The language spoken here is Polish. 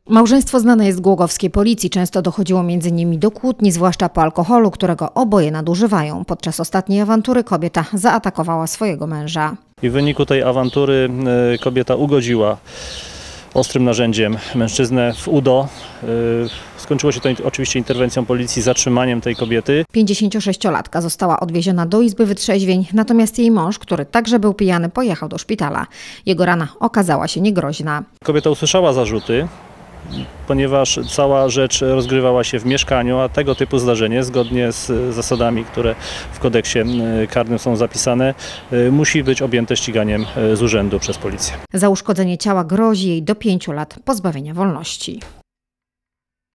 Małżeństwo znane jest z głogowskiej policji. Często dochodziło między nimi do kłótni, zwłaszcza po alkoholu, którego oboje nadużywają. Podczas ostatniej awantury kobieta zaatakowała swojego męża. I w wyniku tej awantury kobieta ugodziła ostrym narzędziem mężczyznę w udo. Skończyło się to oczywiście interwencją policji, zatrzymaniem tej kobiety. 56-latka została odwieziona do izby wytrzeźwień, natomiast jej mąż, który także był pijany, pojechał do szpitala. Jego rana okazała się niegroźna. Kobieta usłyszała zarzuty, ponieważ cała rzecz rozgrywała się w mieszkaniu, a tego typu zdarzenie, zgodnie z zasadami, które w kodeksie karnym są zapisane, musi być objęte ściganiem z urzędu przez policję. Za uszkodzenie ciała grozi jej do 5 lat pozbawienia wolności.